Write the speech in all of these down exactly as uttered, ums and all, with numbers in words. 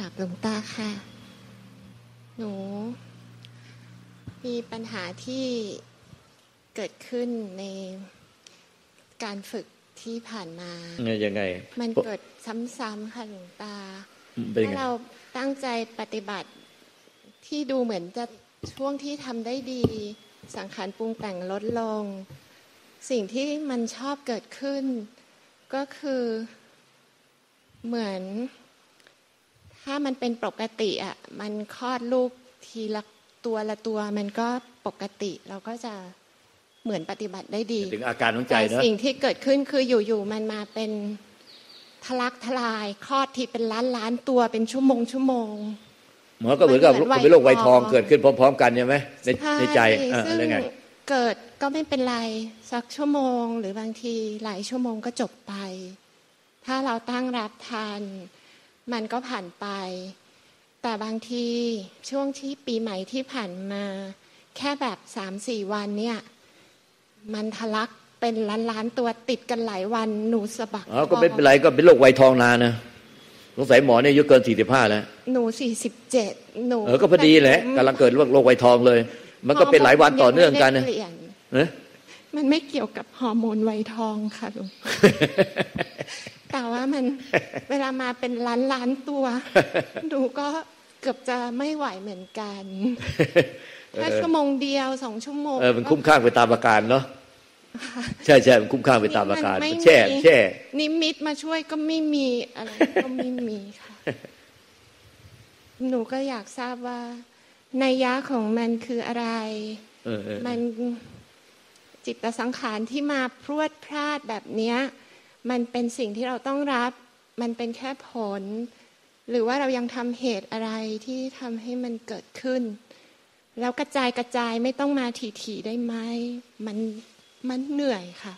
ราบหลวงตาค่ะหนูมีปัญหาที่เกิดขึ้นในการฝึกที่ผ่านมายังไงมันเกิดซ้ำๆค่ะหลวงตาถ้าเราตั้งใจปฏิบัติที่ดูเหมือนจะช่วงที่ทำได้ดีสังขารปรุงแต่งลดลงสิ่งที่มันชอบเกิดขึ้นก็คือเหมือนถ้ามันเป็นปกติอ่ะมันคลอดลูกทีละตัวละตัวมันก็ปกติเราก็จะเหมือนปฏิบัติได้ดีถึงอาการของใจเนอะแต่สิ่งที่เกิดขึ้นคืออยู่ๆมันมาเป็นทะลักทลายคลอดทีเป็นล้านล้านตัวเป็นชั่วโมงชั่วโมงหมอก็เหมือนกับเป็นโรคไวทองเกิดขึ้นพร้อมๆกันใช่ไหมในในใจซึ่งเกิดก็ไม่เป็นไรสักชั่วโมงหรือบางทีหลายชั่วโมงก็จบไปถ้าเราตั้งรับทันมันก็ผ่านไปแต่บางทีช่วงที่ปีใหม่ที่ผ่านมาแค่แบบ สามสี่ วันเนี่ยมันทะลักเป็นล้านๆตัวติดกันหลายวันหนูสะบักอ๋อก็ไม่เป็นไรก็เป็นโรคไวทองนานนะสงสัยหมอเนี่ยอายุเกินสี่สิบห้าแล้วหนูสี่สิบเจ็ดหนูเออก็พอดีแหละกำลังเกิดโรคโรคไวทองเลยมันก็เป็นหลายวันต่อเนื่องกันนะเอ๊ะมันไม่เกี่ยวกับฮอร์โมนไวทองค่ะลุงแต่ว่ามันเวลามาเป็นล้านล้านตัวดูก็เกือบจะไม่ไหวเหมือนกันแค่ชั่วโมงเดียวสองชั่วโมงเออมันคุ้มค่าไปตามอาการเนาะใช่ใช่มันคุ้มค่าไปตามอาการแช่แช่นิมิตมาช่วยก็ไม่มีอะไรก็ไม่มีค่ะหนูก็อยากทราบว่านัยยะของมันคืออะไรมันจิตสังขารที่มาพรวดพลาดแบบเนี้ยมันเป็นสิ่งที่เราต้องรับมันเป็นแค่ผลหรือว่าเรายังทำเหตุอะไรที่ทำให้มันเกิดขึ้นแล้วกระจายกระจายไม่ต้องมาถี่ๆได้ไหมมันมันเหนื่อยค่ะ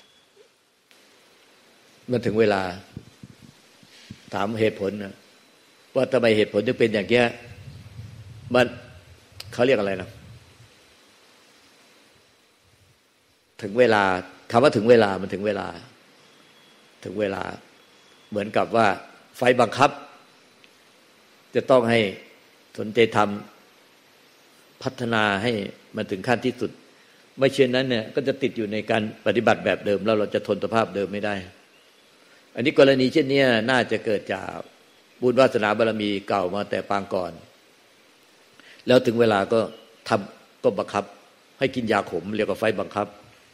มันถึงเวลาถามเหตุผลนะว่าทำไมเหตุผลถึงเป็นอย่างนี้มันเขาเรียกอะไรนะถึงเวลาคำว่าถึงเวลามันถึงเวลาถึงเวลาเหมือนกับว่าไฟบังคับจะต้องให้สนใจทำพัฒนาให้มันถึงขั้นที่สุดไม่เช่นนั้นเนี่ยก็จะติดอยู่ในการปฏิบัติแบบเดิมแล้วเราจะทนสภาพเดิมไม่ได้อันนี้กรณีเช่นนี้น่าจะเกิดจากบุญวาสนาบารมีเก่ามาแต่ปางก่อนแล้วถึงเวลาก็ทำก็บังคับให้กินยาขมเรียกว่าไฟบังคับ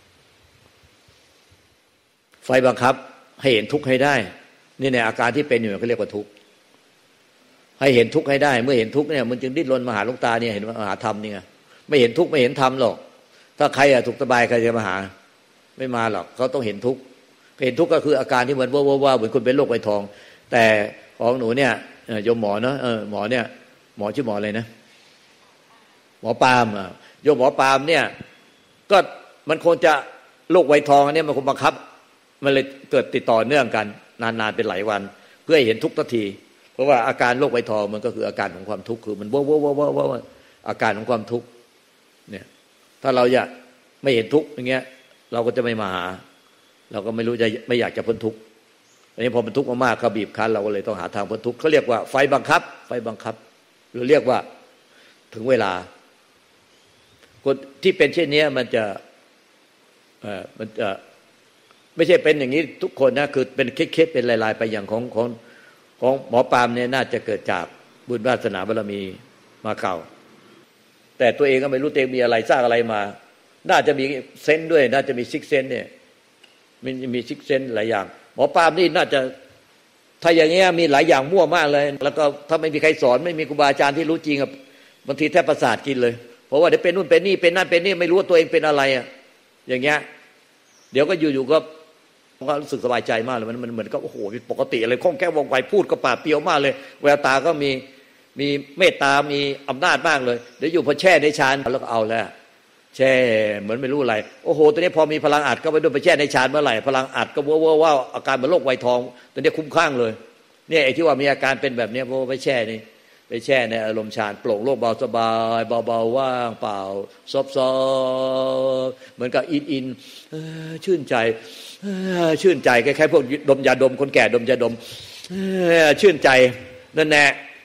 ไฟบังคับให้เห็นทุกข์ให้ได้นี่ในอาการที่เป็นอยู่เขาเรียกว่าทุกข์ให้เห็นทุกข์ให้ได้เมื่อเห็นทุกข์เนี่ยมันจึงดิ้นรนมาหาหลวงตาเนี่ยเห็นมาหาธรรมนี่ไงไม่เห็นทุกข์ไม่เห็นธรรมหรอกถ้าใครอะถูกสบายใครจะมาหาไม่มาหรอกเขาต้องเห็นทุกข์เห็นทุกข์ก็คืออาการที่เหมือนว่าๆเหมือนคนเป็นโรคไวทองแต่ของหนูเนี่ยโยมหมอเนาะเออหมอเนี่ยหมอชื่อหมออะไรนะหมอปาล์มอ่ะโยมหมอปาล์มเนี่ยก็มันคงจะโรคไวทองอันนี้มันคงบังคับมันเลยเกิดติดต่อเนื่องกันนานๆเป็นหลายวันเพื่อให้เห็นทุกข์ทันทีเพราะว่าอาการโรคไวทองมันก็คืออาการของความทุกข์คือมันว้าวๆๆๆอาการของความทุกข์เนี่ยถ้าเราอยากไม่เห็นทุกข์อย่างเงี้ยเราก็จะไม่มาหาเราก็ไม่รู้จะไม่อยากจะพ้นทุกข์อันนี้พอมันทุกข์มากๆเขาบีบคั้นเราก็เลยต้องหาทางพ้นทุกข์เขาเรียกว่าไฟบังคับไฟบังคับหรือเรียกว่าถึงเวลาคนที่เป็นเช่นนี้มันจะเอ่อมันจะไม่ใช่เป็นอย่างนี้ทุกคนนะคือเป็นเคสๆเป็นลายๆไปอย่างของของของหมอปาล์มเนี่ยน่าจะเกิดจากบุญวาสนาบารมีมาเก่าแต่ตัวเองก็ไม่รู้ตัวเองมีอะไรสร้างอะไรมาน่าจะมีเซนส์ด้วยน่าจะมีซิกเซนส์เนี่ยมันมีซิกเซนส์หลายอย่างหมอปาล์มนี่น่าจะถ้าอย่างเงี้ยมีหลายอย่างมั่วมากเลยแล้วก็ถ้าไม่มีใครสอนไม่มีครูบาอาจารย์ที่รู้จริงอ่ะบางทีแทบประสาทกินเลยเพราะว่าเดี๋ยวเป็นนู่นเป็นนี่เป็นนั่นเป็นนี่ไม่รู้ว่าตัวเองเป็นอะไรอ่ะอย่างเงี้ยเดี๋ยวก็อยู่ๆก็ก็รู้สึกสบายใจมากเลยมันมันเหมือนกับโอ้โหปกติอะไรคล่องแคล่วว่องไวพูดก็ปราดเปรียวมากเลยแววตาก็มีมีเมตตามีอำนาจมากเลยเดี๋ยวอยู่พอแช่ในฌานแล้วก็เอาแล้วแช่เหมือนไม่รู้อะไรโอ้โหตอนนี้พอมีพลังอัดก็ไปด้วยไปแช่ในฌานเมื่อไหร่พลังอัดก็ว้าวว้าวอาการเหมือนโรคไวทองตอนนี้คุ้มข้างเลยเนี่ยไอ้ที่ว่ามีอาการเป็นแบบนี้เพราะไปแช่นี่ไปแช่ในอารมณ์ฌานโปร่งโล่งเบาสบายเบาๆว่างเปล่าซอบๆเหมือนกับอินๆชื่นใจชื่นใจคล้ายๆพวกดมยาดมคนแก่ดมยาดมชื่นใจนั่นแหละ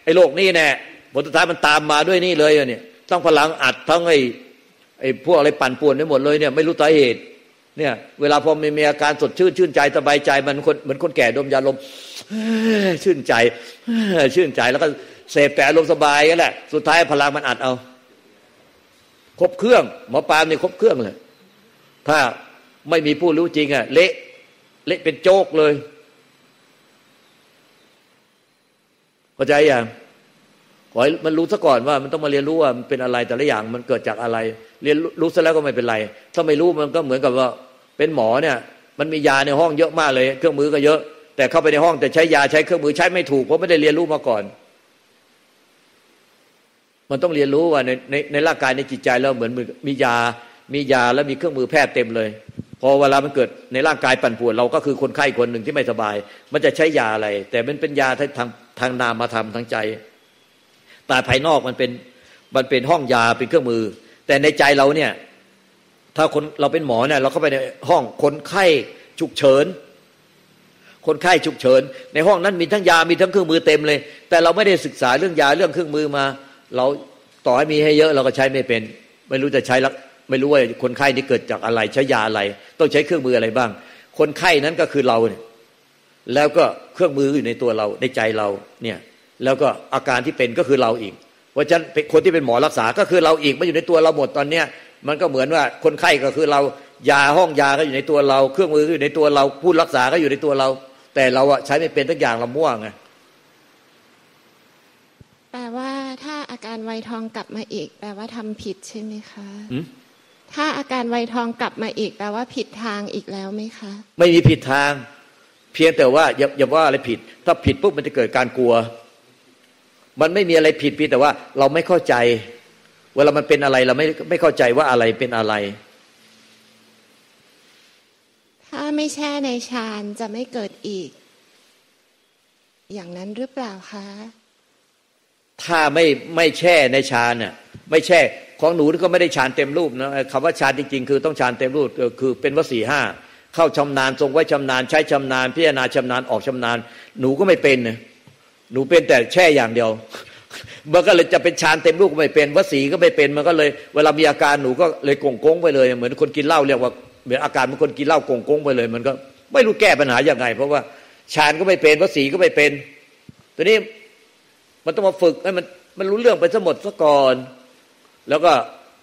ไอ้โรคนี่แน่ผลสุดท้ายมันตามมาด้วยนี่เลยเนี่ยต้องพลังอัดทั้งไอ้ไอ้พวกอะไรปั่นป่วนไปหมดเลยเนี่ยไม่รู้สาเหตุเนี่ยเวลาพอมีมีอาการสดชื่นชื่นใจสบายใจมันคนเหมือนคนแก่ดมยาลมชื่นใจชื่นใจแล้วก็เสพแต่อารมณ์สบายกันแหละสุดท้ายพลังมันอัดเอาครบเครื่องหมอปลานี่ครบเครื่องเลยถ้าไม่มีผู้รู้จริงอ่ะเละเละเป็นโจกเลยเข้าใจยังขอให้มันรู้ซะก่อนว่ามันต้องมาเรียนรู้ว่ามันเป็นอะไรแต่ละอย่างมันเกิดจากอะไรเรียนรู้ซะแล้วก็ไม่เป็นไรถ้าไม่รู้มันก็เหมือนกับว่าเป็นหมอเนี่ยมันมียาในห้องเยอะมากเลยเครื่องมือก็เยอะแต่เข้าไปในห้องแต่ใช้ยาใช้เครื่องมือใช้ไม่ถูกเพราะไม่ได้เรียนรู้มาก่อนมันต้องเรียนรู้ว่าในในในร่างกายในจิตใจเราเหมือนมียามียาแล้วมีเครื่องมือแพทย์เต็มเลยพอเวลามันเกิดในร่างกายปั่นป่วนเราก็คือคนไข้คนหนึ่งที่ไม่สบายมันจะใช้ยาอะไรแต่มันเป็นยาทางทางนามธรรมทางใจแต่ภายนอกมันเป็นมันเป็นห้องยาเป็นเครื่องมือแต่ในใจเราเนี่ยถ้าคนเราเป็นหมอเนี่ยเราเข้าไปในห้องคนไข้ฉุกเฉินคนไข้ฉุกเฉินในห้องนั้นมีทั้งยามีทั้งเครื่องมือเต็มเลยแต่เราไม่ได้ศึกษาเรื่องยาเรื่องเครื่องมือมาเราต่อให้มีให้เยอะเราก็ใช้ไม่เป็นไม่รู้จะใช้แล้วไม่รู้ว่าคนไข้นี่เกิดจากอะไรใช้ยาอะไรต้องใช้เครื่องมืออะไรบ้างคนไข้นั้นก็คือเราเนี่ยแล้วก็เครื่องมืออยู่ในตัวเราในใจเราเนี่ยแล้วก็อาการที่เป็นก็คือเราอีกเพราะฉะนั้นคนที่เป็นหมอรักษาก็คือเราอีกมันอยู่ในตัวเราหมดตอนเนี้ยมันก็เหมือนว่าคนไข้ก็คือเรายาห้องยาก็อยู่ในตัวเราเครื่องมือก็อยู่ในตัวเราผู้รักษาก็อยู่ในตัวเราแต่เราอะใช้ไม่เป็นทุกอย่างเรามั่วไงแปลว่าถ้าอาการไวทองกลับมาอีกแปลว่าทำผิดใช่ไหมคะถ้าอาการไวทองกลับมาอีกแปลว่าผิดทางอีกแล้วไหมคะไม่มีผิดทางเพียงแต่ว่าอย่าอย่าว่าอะไรผิดถ้าผิดปุ๊บมันจะเกิดการกลัวมันไม่มีอะไรผิดเพียงแต่ว่าเราไม่เข้าใจเวลามันเป็นอะไรเราไม่ไม่เข้าใจว่าอะไรเป็นอะไรถ้าไม่แช่ในฌานจะไม่เกิดอีกอย่างนั้นหรือเปล่าคะถ้าไม่ไม่แช่ในฌานน่ะไม่แช่ของหนูก็ไม่ได้ฌานเต็มรูปนะคำว่าฌานจริงๆคือต้องฌานเต็มรูปคือเป็นวสีห้าเข้าชำนาญทรงไว้ชำนาญใช้ชำนาญพิจารณาชำนาญออกชำนาญหนูก็ไม่เป็นนะหนูเป็นแต่แช่อย่างเดียวมันก็เลยจะเป็นฌานเต็มรูปก็ไม่เป็นวสีก็ไม่เป็นมันก็เลยเวลามีอาการหนูก็เลยกงกงไปเลยเหมือนคนกินเหล้าเรียกว่าเหมือนอาการเหมือนคนกินเหล้ากงกงไปเลยมันก็ไม่รู้แก้ปัญหายังไงเพราะว่าฌานก็ไม่เป็นวสีก็ไม่เป็นทีนี้มันต้องมาฝึกให้มันมันรู้เรื่องไปซะหมดซะก่อนแล้วก็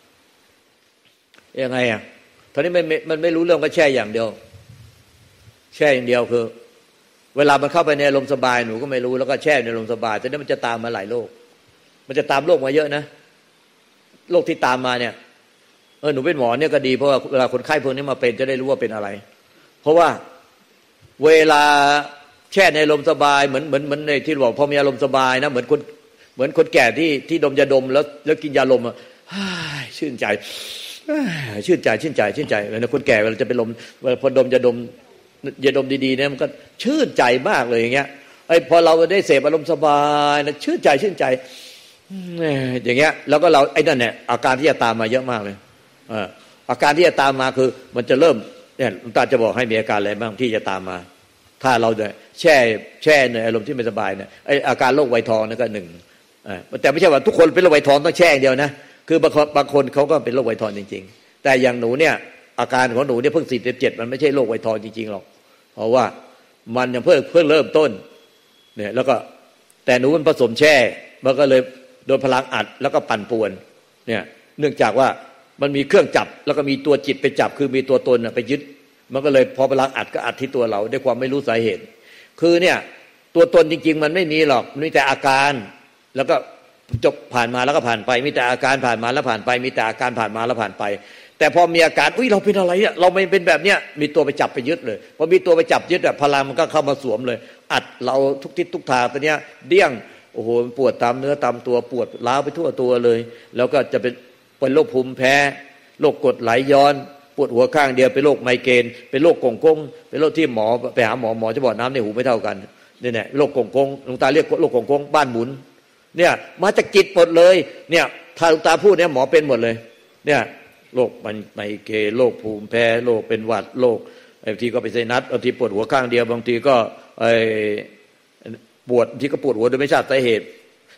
ยังไงอ่ะตอนนี้มันมันไม่รู้เรื่องก็แช่อย่างเดียวแช่อย่างเดียวคือเวลามันเข้าไปในอารมณ์สบายหนูก็ไม่รู้แล้วก็แช่ในอารมณ์สบายแต่นี้มันจะตามมาหลายโรคมันจะตามโรคมาเยอะนะโรคที่ตามมาเนี่ยเออหนูเป็นหมอเนี่ยก็ดีเพราะว่าเวลาคนไข้พวกนี้มาเป็นจะได้รู้ว่าเป็นอะไรเพราะว่าเวลาแช่ในอารมณ์สบายเหมือนเหมือนเหมือนในที่บอกพอมีอารมณ์สบายนะเหมือนคนเหมือนคนแก่ที่ที่ดมยาดมแล้วแล้วกินยาลมอ่ะชื่นใจชื่นใจชื่นใจชื่นใจแล้วคนแก่เวลาจะเป็นลมเวลาพอดมยาดมยาดมดีๆเนี่ยมันก็ชื่นใจมากเลยอย่างเงี้ยไอ้พอเราได้เสพอารมณ์สบายนะชื่นใจชื่นใจอย่างเงี้ยแล้วก็เราไอ้นั่นเนี่ยอาการที่จะตามมาเยอะมากเลยอาการที่จะตามมาคือมันจะเริ่มเนี่ยหลวงตาจะบอกให้มีอาการอะไรบ้างที่จะตามมาถ้าเราเนี่ยแช่แช่ในอารมณ์ที่ไม่สบายเนี่ยไอ้อาการโรคไวทองนั่นก็หนึ่งแต่ไม่ใช่ว่าทุกคนเป็นโรคไวทองต้องแช่อย่างเดียวนะคือบางคนบางคนเขาก็เป็นโรคไวทองจริงๆแต่อย่างหนูเนี่ยอาการของหนูเนี่ยเพิ่งสี่สิบเจ็ดมันไม่ใช่โรคไวทองจริงๆหรอกเพราะว่ามันยังเพิ่งเพิ่งเริ่มต้นเนี่ยแล้วก็แต่หนูมันผสมแช่มันก็เลยโดนพลังอัดแล้วก็ปั่นป่วนเนี่ยเนื่องจากว่ามันมีเครื่องจับแล้วก็มีตัวจิตไปจับคือมีตัวตนไปยึดมันก็เลยพอพลังอัดก็อัดที่ตัวเราด้วยความไม่รู้สาเหตุคือเนี่ยตัวตนจริงๆมันไม่มีหรอกมีแต่อาการแล้วก็จบผ่านมาแล้วก็ผ่านไปมีแต่อาการผ่านมาแล้วผ่านไปมีแต่อาการผ่านมาแล้วผ่านไปแต่พอมีอาการอุ้ยเราเป็นอะไรเนี่ยเราไม่เป็นแบบเนี้ยมีตัวไปจับไปยึดเลยพอมีตัวไปจับยึดแบบพลังมันก็เข้ามาสวมเลยอัดเราทุกทิศทุกทางตัวเนี้ยเดี้ยงโอ้โหปวดตามเนื้อตามตัวปวดล้าวไปทั่วตัวเลยแล้วก็จะเป็นเป็นโรคภูมิแพ้โรคกรดไหลย้อนปวดหัวข้างเดียวเป็นโรคไมเกรนเป็นโรคกงกงเป็นโรคที่หมอไปหาหมอหมอจะบอกน้ำในหูไม่เท่ากันนี่แหละโรคกงกงหลวงตาเรียกโรคกงกงบ้านหมุนเนี่ยมาจากจิตหมดเลยเนี่ยถ้าหลวงตาพูดเนี่ยหมอเป็นหมดเลยเนี่ยโรคมันไมเกรนโรคภูมิแพ้โรคเป็นหวัดโรคบางทีก็ไปไซนัสบางทีปวดหัวข้างเดียวบางทีก็ไอปวดบางทีก็ปวดหัวโดยไม่ทราบสาเหตุ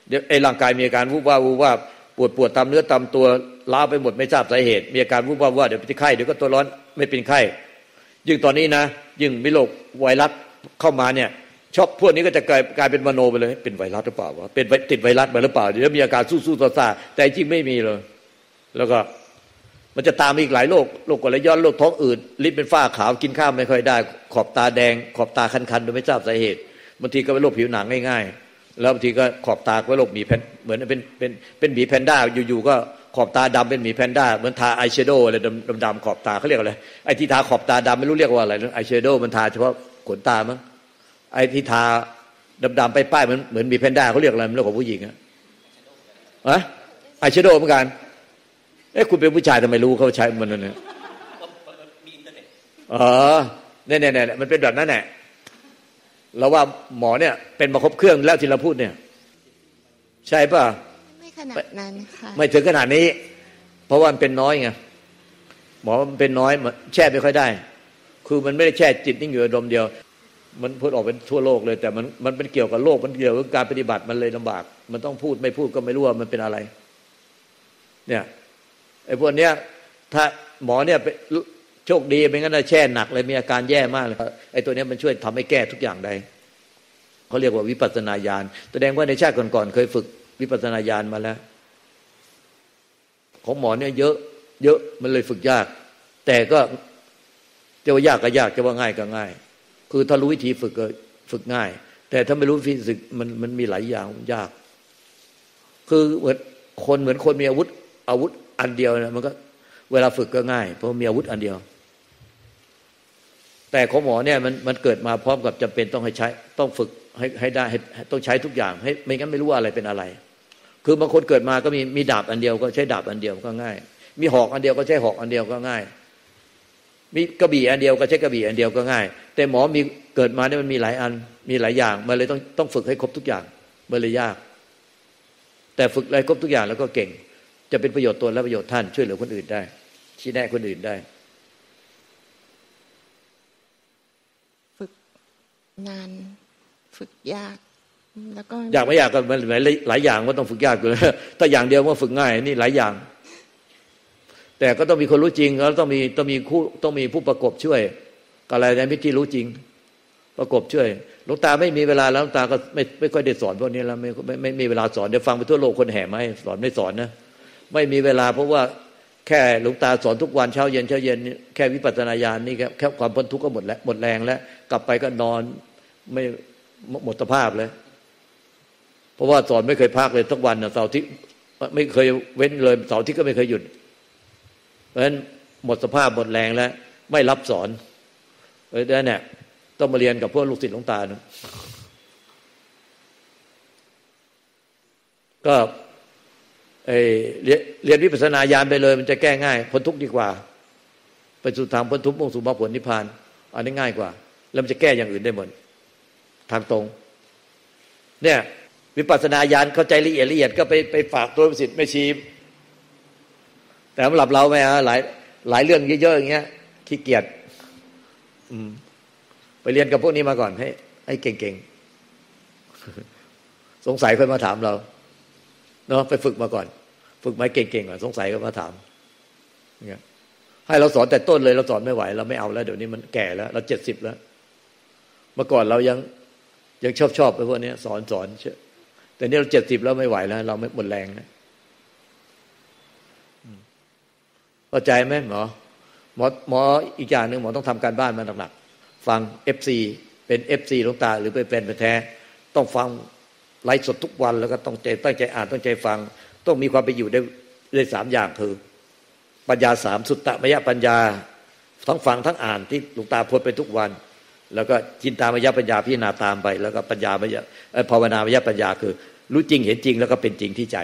เดี๋ยวไอ้ร่างกายมีอาการวูบวาบวูบวาบปวดปวดตามเนื้อตามตัวล้าไปหมดไม่ทราบสาเหตุมีอาการวูบวาบว่าเดี๋ยวเป็นไข้เดี๋ยวก็ตัวร้อนไม่เป็นไข้ยิ่งตอนนี้นะยิ่งมีโรคไวรัสเข้ามาเนี่ยชอบพวกนี้ก็จะกลายกลายเป็นมโนไปเลยเป็นไวรัสหรือเปล่าวะเป็นติดไวรัสมาหรือเปล่าเดี๋ยวมีอาการสู้ๆซ่าๆแต่จริงไม่มีเลยแล้วก็มันจะตามอีกหลายโรคโรคกรดไหลย้อนโรคท้องอืดลิ้นเป็นฝ้าขาวกินข้าวไม่ค่อยได้ขอบตาแดงขอบตาคันๆโดยไม่ทราบสาเหตุบางทีก็เป็นโรคผิวหนังง่ายๆแล้วบางทีก็ขอบตาก็โรคหมีแพนเหมือนเป็นเป็นเป็นหมีแพนด้าอยู่ๆก็ขอบตาดำเป็นหมีแพนด้าเหมือนทาอายแชโดว์อะไรดำๆขอบตาเขาเรียกอะไรไอ้ที่ทาขอบตาดำไม่รู้เรียกว่าอะไรอายแชโดว์มันทาเฉพาะขนตามั้งไอ้ที่ทาดำๆไปป้ายเหมือนเหมือนหมีแพนด้าเขาเรียกอะไรมันเรื่องของผู้หญิงอะอะอายแชโดว์เหมือนกันเอ้คุณเป็นผู้ชายทำไมรู้เขาใช้มันนั่นเนี่ยมีอินเทอร์เน็ตอ๋อเนี่ยเนี่ยเนี่ยมันเป็นแบบนั้นแหละเราว่าหมอเนี่ยเป็นมาครบเครื่องแล้วที่เราพูดเนี่ยใช่ป่ะไม่ขนาดนั้นค่ะไม่ถึงขนาดนี้เพราะว่ามันเป็นน้อยไงหมอมันเป็นน้อยแช่ไม่ค่อยได้คือมันไม่ได้แช่จิตนิ่งอยู่อารมณ์เดียวมันพูดออกเป็นทั่วโลกเลยแต่มันมันเป็นเกี่ยวกับโลกมันเกี่ยวกับการปฏิบัติมันเลยลำบากมันต้องพูดไม่พูดก็ไม่รู้ว่ามันเป็นอะไรเนี่ยไอ้พวกเนี้ยถ้าหมอเนี่ยโชคดีไม่งั้นแช่หนักเลยมีอาการแย่มากเลยไอ้ตัวนี้มันช่วยทำให้แก้ทุกอย่างได้เขาเรียกว่าวิปัสสนาญาณแสดงว่าในชาติก่อนๆเคยฝึกวิปัสสนาญาณมาแล้วของหมอเนี่ยเยอะเยอะมันเลยฝึกยากแต่ก็จะว่ายากก็ยากจะว่าง่ายก็ง่ายคือถ้ารู้วิธีฝึกก็ฝึกง่ายแต่ถ้าไม่รู้วิธีฝึกมันมันมีหลายอย่างยากคือเหมือนคนเหมือนคนมีอาวุธอาวุธอันเดียวนะมันก็เวลาฝึกก็ง่ายเพราะมีอาวุธอันเดียวแต่ของหมอเนี่ยมันมันเกิดมาพร้อมกับจำเป็นต้องให้ใช้ต้องฝึกให้ให้ได้ให้ต้องใช้ทุกอย่างให้ไม่งั้นไม่รู้ว่าอะไรเป็นอะไรคือบางคนเกิดมาก็มีมีดาบอันเดียวก็ใช้ดาบอันเดียวก็ง่ายมีหอกอันเดียวก็ใช้หอกอันเดียวก็ง่ายมีกระบี่อันเดียวก็ใช้กระบี่อันเดียวก็ง่ายแต่หมอมีเกิดมาเนี่ยมันมีหลายอันมีหลายอย่างมันเลยต้องต้องฝึกให้ครบทุกอย่างมันเลยยากแต่ฝึกอะไรครบทุกอย่างแล้วก็เก่งจะเป็นประโยชน์ตนและประโยชน์ท่านช่วยเหลือคนอื่นได้ชี้แนะคนอื่นได้ฝึกนานฝึกยากแล้วก็อยากไม่อยากก็มันหลายอย่างก็ต้องฝึกยากอยู่แล้วถ้าอย่างเดียวก็ฝึกง่ายนี่หลายอย่างแต่ก็ต้องมีคนรู้จริงแล้วต้องมีต้องมีคู่ต้องมีผู้ประกบช่วยอะไรในมิตรที่รู้จริงประกบช่วยหลวงตาไม่มีเวลาแล้วหลวงตาก็ไม่ไม่ค่อยได้สอนพวกนี้แล้วไม่ไม่ไม่มีเวลาสอนเดี๋ยวฟังไปทั่วโลกคนแห่มาให้สอนไม่สอนนะไม่มีเวลาเพราะว่าแค่หลวงตาสอนทุกวันเช้าเย็นเช้าเย็นแค่วิปัสสนาญาณนี่แค่ความพ้นทุกข์ก็หมดแล้วหมดแรงแล้วกลับไปก็นอนไม่หมดสภาพเลยเพราะว่าสอนไม่เคยพักเลยทุกวันเสาร์ที่ไม่เคยเว้นเลยเสาร์ที่ก็ไม่เคยหยุดเพราะฉะนั้นหมดสภาพหมดแรงแล้วไม่รับสอนเพราะฉะนั้นเนี่ยต้องมาเรียนกับพวกลูกศิษย์หลวงตานะก็ไอเรียนวิปัสสนาญาณไปเลยมันจะแก้ง่ายพ้นทุกข์ดีกว่าไปสู่ทางพ้นทุกข์มุ่งสู่มรรคผลนิพพานอันนี้ง่ายกว่าแล้วมันจะแก้อย่างอื่นได้หมดทางตรงเนี่ยวิปัสสนาญาณเข้าใจละเอียดละเอียดก็ไปไปฝากตัวลูกศิษย์ไม่ชี้แต่สำหรับเราไม่ฮะหลายหลายเรื่องเยอะๆอย่างเงี้ยขี้เกียจอืมไปเรียนกับพวกนี้มาก่อนให้ให้เก่งๆสงสัยค่อยมาถามเราเนาะไปฝึกมาก่อนฝึกมาเก่งๆก่อนสงสัยก็มาถามเงี้ยให้เราสอนแต่ต้นเลยเราสอนไม่ไหวเราไม่เอาแล้วเดี๋ยวนี้มันแก่แล้วเราเจ็ดสิบแล้วเมื่อก่อนเรายังยังชอบชอบไปพวกนี้สอนสอนเชื่อแต่นี่เราเจ็ดสิบแล้วไม่ไหวแล้วเราไม่หมดแรงนะเข้าใจไหมหมอหมอหมออีกอย่างหนึ่งหมอต้องทำการบ้านมาหนักๆฟัง เอฟ ซี เป็น เอฟ ซี หลวงตาหรือเป็นเป็นแท้ต้องฟังไลฟ์สดทุกวันแล้วก็ต้องใจตั้งใจอ่านต้องใจฟังต้องมีความไปอยู่ได้ได้สามอย่างคือปัญญาสามสุตตมยปัญญาทั้งฟังทั้งอ่านที่หลวงตาพูดไปทุกวันแล้วก็จินตามยปัญญาพิจารณาตามไปแล้วก็ปัญญามยภาวนามยปัญญาคือรู้จริงเห็นจริงแล้วก็เป็นจริงที่ใจ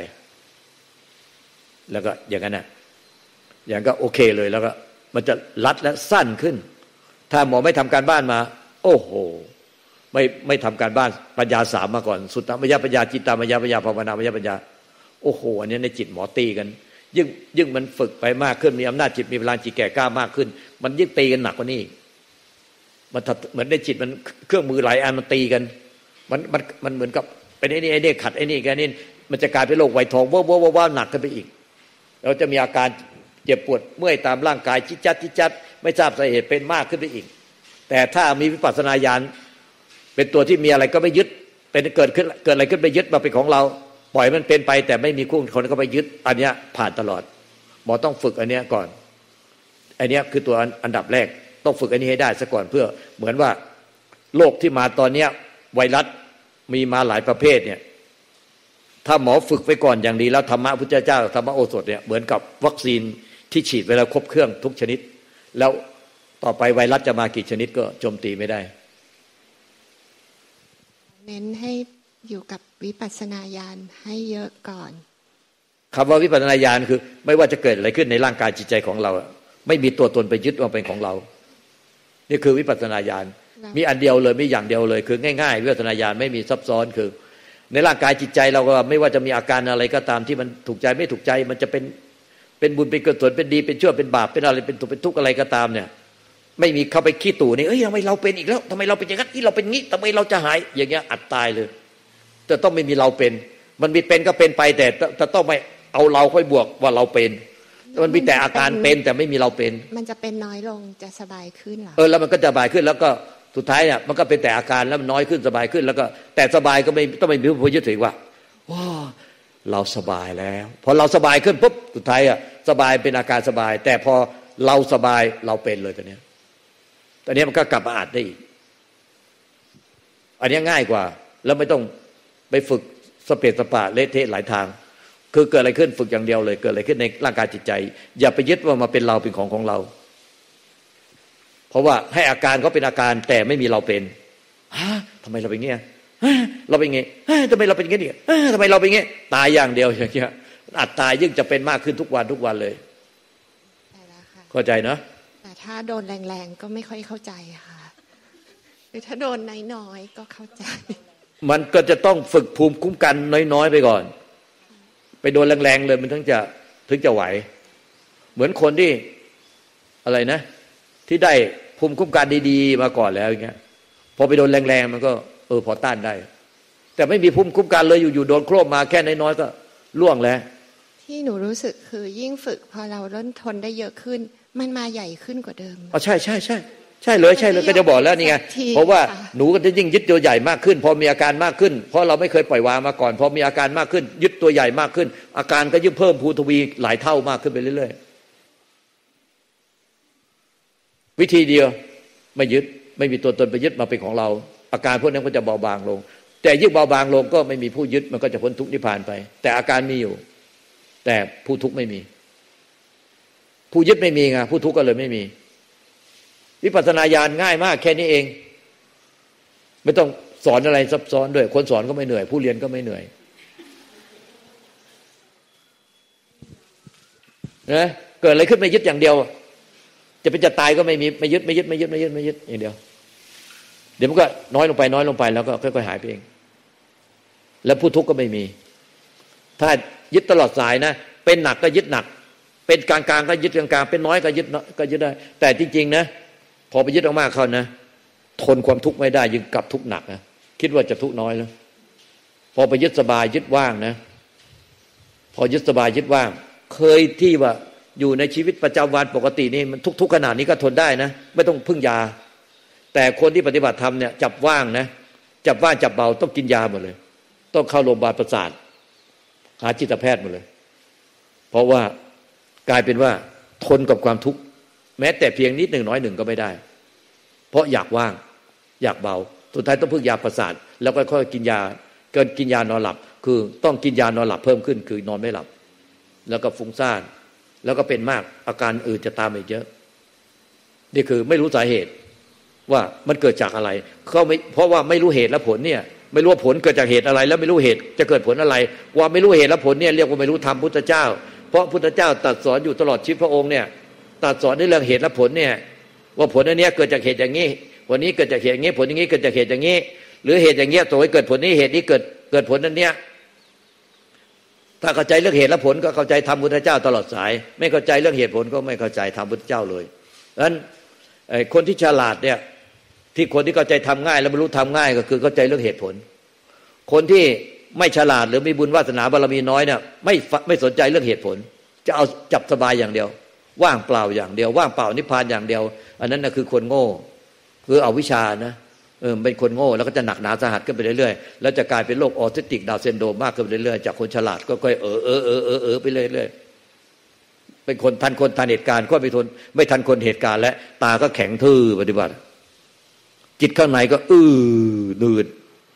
แล้วก็อย่างนั้นน่ะอย่างก็โอเคเลยแล้วก็มันจะรัดและสั้นขึ้นถ้าหมอไม่ทำการบ้านมาโอ้โหไม่ไม่ทำการบ้านปัญญาสามมาก่อนสุตตมยปัญญาจิตตามยปัญญาภาวนามยปัญญาโอ้โหอันนี้ในจิตหมอตีกันยิ่งยิ่งมันฝึกไปมากขึ้นมีอำนาจจิตมีพลังจิตแก่กล้ามากขึ้นมันยิ่งตีกันหนักกว่านี้มันเหมือนในจิตมันเครื่องมือหลายอันมันตีกันมันมันมันเหมือนกับเป็นไอ้นี่ไอ้นี่ขัดไอ้นี่แกนี่มันจะกลายเป็นโรคไวทองว้าวว้าวว้าวหนักขึ้นไปอีกเราจะมีอาการเจ็บปวดเมื่อยตามร่างกายจิตจัดจิตจัดไม่ทราบสาเหตุเป็นมากขึ้นไปอีกแต่ถ้ามีวิปัสสนาญาณเป็นตัวที่มีอะไรก็ไม่ยึดเป็นเกิดขึ้นเกิดอะไรขึ้นไปยึดมาเป็นของเราปล่อยมันเป็นไปแต่ไม่มีคู่คนก็ไปยึดอันเนี้ยผ่านตลอดหมอต้องฝึกอันเนี้ยก่อนอันเนี้ยคือตัวอันดับแรกต้องฝึกอันนี้ให้ได้ซะก่อนเพื่อเหมือนว่าโรคที่มาตอนเนี้ยไวรัสมีมาหลายประเภทเนี่ยถ้าหมอฝึกไปก่อนอย่างดีแล้วธรรมะพุทธเจ้าธรรมะโอสถเนี่ยเหมือนกับวัคซีนที่ฉีดเวลาครบเครื่องทุกชนิดแล้วต่อไปไวรัสจะมากี่ชนิดก็โจมตีไม่ได้เน้นให้อยู่กับวิปัสสนาญาณให้เยอะก่อนคำว่าวิปัสสนาญาณคือไม่ว่าจะเกิดอะไรขึ้นในร่างกายจิตใจของเราไม่มีตัวตนไปยึดว่าเป็นของเรานี่คือวิปัสสนาญาณมีอันเดียวเลยมีอย่างเดียวเลยคือง่ายๆวิปัสสนาญาณไม่มีซับซ้อนคือในร่างกายจิตใจเราก็ไม่ว่าจะมีอาการอะไรก็ตามที่มันถูกใจไม่ถูกใจมันจะเป็นเป็นบุญเป็นกุศลเป็นดีเป็นชั่วเป็นบาปเป็นอะไรเป็นทุกข์เป็นทุกข์อะไรก็ตามเนี่ยไม่มีเข้าไปขี้ตู่นี่เอ้ยทำไมเราเป็นอีกแล้วทำไมเราเป็นอย่างนั้นที่เราเป็นงี้ทำไมเราจะหายอย่างเงี้ยอัดตายเลยแต่ต้องไม่มีเราเป็นมันมีเป็นก็เป็นไปแต่จะต้องไม่เอาเราค่อยบวกว่าเราเป็นมันมีแต่อาการเป็นแต่ไม่มีเราเป็นมันจะเป็นน้อยลงจะสบายขึ้นหรอเออแล้วมันก็จะสบายขึ้นแล้วก็สุดท้ายเนี่ยมันก็เป็นแต่อาการแล้วมันน้อยขึ้นสบายขึ้นแล้วก็แต่สบายก็ไม่ต้องไม่มีผู้ยึดถือว่าว้าเราสบายแล้วพอเราสบายขึ้นปุ๊บสุดท้ายอ่ะสบายเป็นอาการสบายแต่พอเราสบายเราเป็นเลยตอนนี้ตอนนี้มันก็กลับมาอาจได้อีกอันนี้ง่ายกว่าแล้วไม่ต้องไปฝึกสเปซสปะเละเทะหลายทางคือเกิดอะไรขึ้นฝึกอย่างเดียวเลยเกิดอะไรขึ้นในร่างกายจิตใจอย่าไปยึดว่ามาเป็นเราเป็นของของเราเพราะว่าให้อาการเขาเป็นอาการแต่ไม่มีเราเป็นฮะทำไมเราเป็นเงี้ยเราเป็นไงทำไมเราเป็นงี้ทำไมเราเป็นงี้ตายอย่างเดียวอย่างเงี้ยอัดตายยิ่งจะเป็นมากขึ้นทุกวันทุกวันเลยเข้าใจเนาะแต่ถ้าโดนแรงๆก็ไม่ค่อยเข้าใจค่ะหรือถ้าโดนน้อยๆก็เข้าใจมันก็จะต้องฝึกภูมิคุ้มกันน้อยๆไปก่อนไปโดนแรงๆเลยมันถึงจะถึงจะไหวเหมือนคนที่อะไรนะที่ได้ภูมิคุ้มกันดีๆมาก่อนแล้วอย่างเงี้ยพอไปโดนแรงๆมันก็เออพอต้านได้แต่ไม่มีภูมิคุ้มกันเลยอยู่ๆโดนโครบมาแค่น้อยๆก็ล่วงแล้วที่หนูรู้สึกคือยิ่งฝึกพอเราเริ่มทนได้เยอะขึ้นมันมาใหญ่ขึ้นกว่าเดิมอ๋อใช่ใช่ใช่ใช่เลยใช่เลยก็จะบอกแล้วนี่ไงเพราะว่าหนูก็จะยิ่งยึดตัวใหญ่มากขึ้นพอมีอาการมากขึ้นเพราะเราไม่เคยปล่อยวางมาก่อนพอมีอาการมากขึ้นยึดตัวใหญ่มากขึ้นอาการก็ยิ่งเพิ่มพูนทวีหลายเท่ามากขึ้นไปเรื่อยๆวิธีเดียวไม่ยึดไม่มีตัวตนไปยึดมาเป็นของเราอาการพวกนั้นก็จะเบาบางลงแต่ยิ่งเบาบางลงก็ไม่มีผู้ยึดมันก็จะพ้นทุกข์นิพพานไปแต่อาการมีอยู่แต่ผู้ทุกข์ไม่มีผู้ยึดไม่มีไงผู้ทุกข์ก็เลยไม่มีวิปัสสนาญาณง่ายมากแค่นี้เองไม่ต้องสอนอะไรซับซ้อนด้วยคนสอนก็ไม่เหนื่อยผู้เรียนก็ไม่เหนื่อยนะเกิดอะไรขึ้นไม่ยึดอย่างเดียวจะเป็นจะตายก็ไม่มีไม่ยึดไม่ยึดไม่ยึดไม่ยึดไม่ยึดอย่างเดียวเดี๋ยวมันก็น้อยลงไปน้อยลงไปแล้วก็ค่อยๆหายไปเองแล้วผู้ทุกข์ก็ไม่มีถ้ายึดตลอดสายนะเป็นหนักก็ยึดหนักเป็นกลางๆก็ยึดกลางๆเป็นน้อยก็ยึดก็ยึดได้แต่จริงๆนะพอไปยึดมากๆเข้านะทนความทุกข์ไม่ได้ยิ่งกลับทุกข์หนักนะคิดว่าจะทุกข์น้อยแล้วพอไปยึดสบายยึดว่างนะพอยึดสบายยึดว่างเคยที่ว่าอยู่ในชีวิตประจำวันปกตินี่มันทุกๆขนาดนี้ก็ทนได้นะไม่ต้องพึ่งยาแต่คนที่ปฏิบัติธรรมเนี่ยจับว่างนะจับว่างจับเบาต้องกินยาหมดเลยต้องเข้าโรงพยาบาลประสาทหาจิตแพทย์หมดเลยเพราะว่ากลายเป็นว่าทนกับความทุกข์แม้แต่เพียงนิดหนึ่งน้อยหนึ่งก็ไม่ได้เพราะอยากว่างอยากเบาสุดท้ายต้องพึ่งยาประสาทแล้วก็ค่อยกินยาเกินกินยานอนหลับคือต้องกินยานอนหลับเพิ่มขึ้นคือนอนไม่หลับแล้วก็ฟุ้งซ่านแล้วก็เป็นมากอาการอื่นจะตามอีกเยอะนี่คือไม่รู้สาเหตุว่ามันเกิดจากอะไรเขาไม่เพราะว่าไม่รู้เหตุและผลเนี่ยไม่รู้ว่าผลเกิดจากเหตุอะไรแล้วไม่รู้เหตุจะเกิดผลอะไรว่าไม่รู้เหตุและผลเนี่ยเรียกว่าไม่รู้ธรรมพุทธเจ้าเพราะพุทธเจ้าตรัสสอนอยู่ตลอดชีวิตพระองค์เนี่ยตรัสสอนในเรื่องเหตุและผลเนี่ยว่าผลอันนี้เกิดจากเหตุอย่างนี้วันนี้เกิดจากเหตุอย่างนี้ผลอย่างนี้เกิดจากเหตุอย่างนี้หรือเหตุอย่างเงี้ยตัวให้เกิดผลนี้เหตุนี้เกิดเกิดผลนั้นเนี้ยถ้าเข้าใจเรื่องเหตุและผลก็เข้าใจธรรมพุทธเจ้าตลอดสายไม่เข้าใจเรื่องเหตุผลก็ไม่เข้าใจธรรมพุทธเจ้าเลยดังนั้นคนที่ฉลาดเนี่ยที่คนที่เข้าใจทำง่ายแล้วบรรลุทำง่ายก็คือเข้าใจเรื่องเหตุผลคนที่ไม่ฉลาดหรือมีบุญวาสนาบารมีน้อยเนี่ยไม่ไม่สนใจเรื่องเหตุผลจะเอาจับสบายอย่างเดียวว่างเปล่าอย่างเดียวว่างเปล่านิพพานอย่างเดียวอันนั้นนะคือคนโง่คือเอาวิชานะเออเป็นคนโง่แล้วก็จะหนักหนาสาหัสขึ้นไปเรื่อยๆแล้วจะกลายเป็นโรคออทิสติกดาวน์ซินโดรมมากขึ้นไปเรื่อยๆจากคนฉลาดก็ค่อยเออเออเออเออเออไปเรื่อยๆเป็นคนทันคนทันเหตุการณ์ก็ไม่ทนไม่ทันคนเหตุการณ์และตาก็แข็งทื่อปฏิบัติจิตข้างในก็อื้อดืด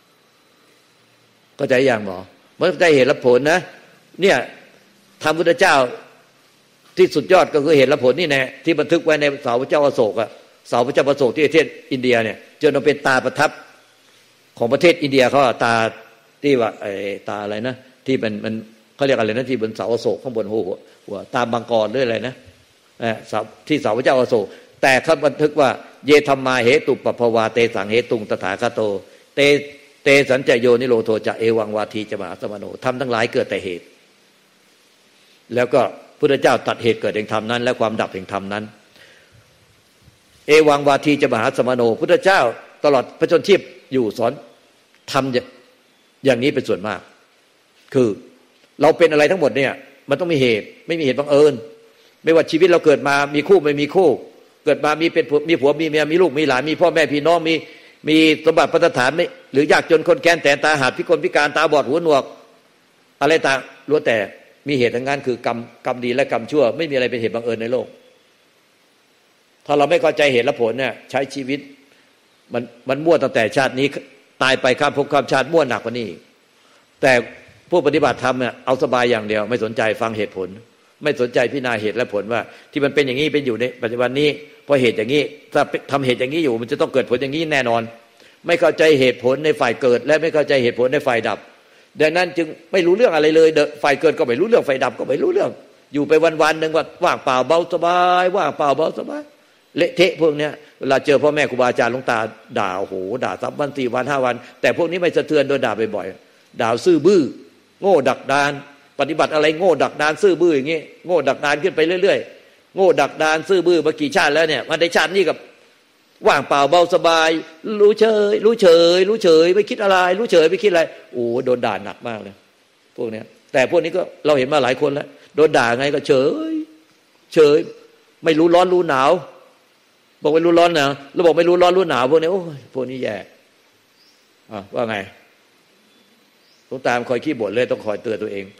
ก็ใจอย่างหมอเมื่อใจเหตุและผลนะเนี่ยธรรมพุทธเจ้าที่สุดยอดก็คือเหตุและผลนี่แน่ที่บันทึกไว้ในเสาพระเจ้าอโศกอะเสาพระเจ้าอโศกที่ประเทศอินเดียเนี่ยจนมันเป็นตาประทับของประเทศอินเดียเขาตาที่ว่าไอ้ตาอะไรนะที่มันมันเขาเรียกอะไรนะที่บนเสาอโศกข้างบนหัวหัวตามังกรหรืออะไรนะเออเสาที่เสาพระเจ้าอโศกแต่เขาบันทึกว่าเยธรรมาเหตุปปภวาเตสังเหตุงตถาคโตเตเตสัญจโยนิโรโทจะเอวังวาทีจะมหาสมโนทำทั้งหลายเกิดแต่เหตุแล้วก็พุทธเจ้าตัดเหตุเกิดแห่งธรรมนั้นและความดับแห่งธรรมนั้นเอวังวาทีจะมหาสมโนพุทธเจ้าตลอดพระชนชีพอยู่สอนทำอย่างนี้เป็นส่วนมากคือเราเป็นอะไรทั้งหมดเนี่ยมันต้องมีเหตุไม่มีเหตุบังเอิญไม่ว่าชีวิตเราเกิดมามีคู่ไม่มีคู่เกิดมามีเป็นมีผัวมีเมียมีลูกมีหลานมีพ่อแม่พี่น้องมีมีสมบัติพัฒฐานไม่หรือยากจนคนแก่แต่ตาหาดพิกลพิการตาบอดหูหนวกอะไรต่างล้วนแต่มีเหตุทั้งนั้นคือกรรมกรรมดีและกรรมชั่วไม่มีอะไรเป็นเหตุบังเอิญในโลกถ้าเราไม่เข้าใจเหตุและผลเนี่ยใช้ชีวิตมันมันมั่วตั้งแต่ชาตินี้ตายไปข้ามภพข้ามชาติมั่วหนักกว่านี้แต่ผู้ปฏิบัติธรรมเนี่ยเอาสบายอย่างเดียวไม่สนใจฟังเหตุผลไม่สนใจพิจารณาเหตุและผลว่าที่มันเป็นอย่างนี้เป็นอยู่ในปัจจุบันนี้เพราะเหตุอย่างนี้ถ้าทำเหตุอย่างนี้อยู่มันจะต้องเกิดผลอย่างนี้แน่นอนไม่เข้าใจเหตุผลในฝ่ายเกิดและไม่เข้าใจเหตุผลในฝ่ายดับดังนั้นจึงไม่รู้เรื่องอะไรเลยฝ่ายเกิดก็ไม่รู้เรื่องฝ่ายดับก็ไม่รู้เรื่องอยู่ไปวันๆนึงว่าว่างเปล่าเบาสบายว่างเปล่าเบาสบายเละเทะพวกเนี้ยเวลาเจอพ่อแม่ครูบาอาจารย์หลวงตาด่าโอ้โหด่าสามวันสี่วันห้าวันแต่พวกนี้ไม่สะเทือนโดนด่าบ่อยๆด่าซื่อบื้อโง่ดักดานปฏิบัติอะไรโง่ดักดานซื่อบื้ออย่างงี้โง่ดักดานขึ้นไปเรื่อยๆโง่ดักดานซื่อบื้อมากี่ชาติแล้วเนี่ยมาในชาตินี้กับว่างเปล่าเบาสบายรู้เฉยรู้เฉยรู้เฉยไม่คิดอะไรรู้เฉยไม่คิดอะไรโอ้โดนด่าหนักมากเลยพวกเนี้ยแต่พวกนี้ก็เราเห็นมาหลายคนแล้วโดนด่าไงก็เฉยเฉยไม่รู้ร้อนรู้หนาวบอกไม่รู้ร้อนหนาวแล้วบอกไม่รู้ร้อนรู้หนาวพวกนี้โอ้ยพวกนี้แย่อ่ะว่าไงต้องตามคอยขี้บ่นเลยต้องคอยเตือนตัวเอง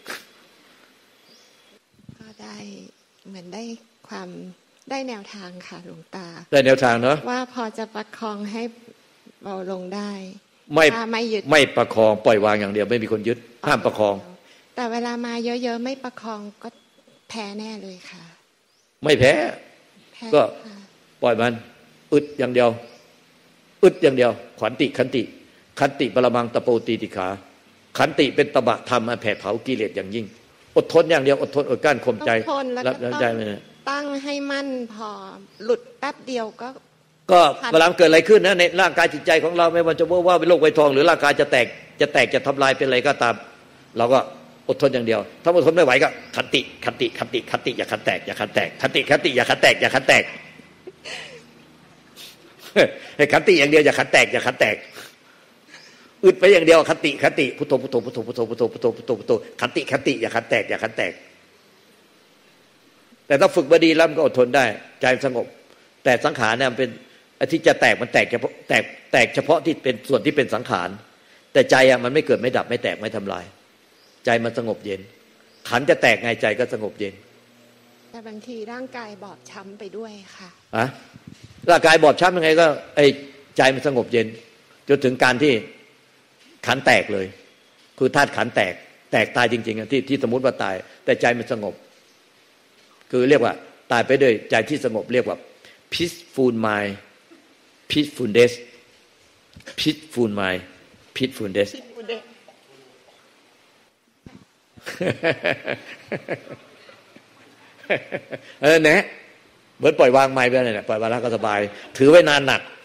ก็ได้เหมือนได้ความได้แนวทางค่ะหลวงตาได้แนวทางเนาะว่าพอจะประคองให้เบาลงได้ไม่ไม่ยึดไม่ประคองปล่อยวางอย่างเดียวไม่มีคนยึดห้ามประคองแต่เวลามาเยอะๆไม่ประคองก็แพ้แน่เลยค่ะไม่แพ้ก็ปล่อยมันอึดอย่างเดียวอึดอย่างเดียวขันติขันติขันติปรมังตะโปตีติขาขันติเป็นตบะธรรมอันแผดเผากิเลสอย่างยิ่งอดทนอย่างเดียวอดทนอดกั้นข่มใจรับใจไม่ได้ตั้งให้มั่นพอหลุดแป๊บเดียวก็ก็เวลาเกิดอะไรขึ้นนะในร่างกายจิตใจของเราไม่ว่าจะว่าว่าเป็นโรคไวทองหรือร่างกายจะแตกจะแตกจะทำลายเป็นอะไรก็ตามเราก็อดทนอย่างเดียวถ้าอดทนไม่ไหวก็ขันติขันติขันติขันติอย่าขันแตกอย่าขันแตกขันติขันติอย่าขันแตกอย่าขันแตกให้ขันติอย่างเดียวอย่าขันแตกอย่าขันแตกอึดไปอย่างเดียวขันติขันติพุทโธพุทโธพุทโธพุทโธพุทโธพุทโธพุทโธพุทโธขันติขันติอย่าขันแตกอย่าขันแตกแต่ถ้าฝึกมาดีแล้วมันก็อดทนได้ใจสงบแต่สังขารเนี่ยมันเป็นที่จะแตกมันแตกเฉพาะแตกแตกเฉพาะที่เป็นส่วนที่เป็นสังขารแต่ใจอ่ะมันไม่เกิดไม่ดับไม่แตกไม่ทำลายใจมันสงบเย็นขันจะแตกไงใจก็สงบเย็นแต่บางทีร่างกายบอบช้ำไปด้วยค่ะอะร่างกายบอบช้ำยังไงก็ไอ้ใจมันสงบเย็นจนถึงการที่ขันแตกเลยคือธาตุขันแตกแตกตายจริงๆที่ที่สมมติว่าตายแต่ใจมันสงบคือเรียกว่าตายไปด้วยใจที่สงบเรียกว่า peaceful mind peacefulness peaceful mind peacefulness เออเนี่ยเหมือนปล่อยวางไม้ไปเลยเนี่ยปล่อยวางแล้วก็สบายถือไว้นานหนัก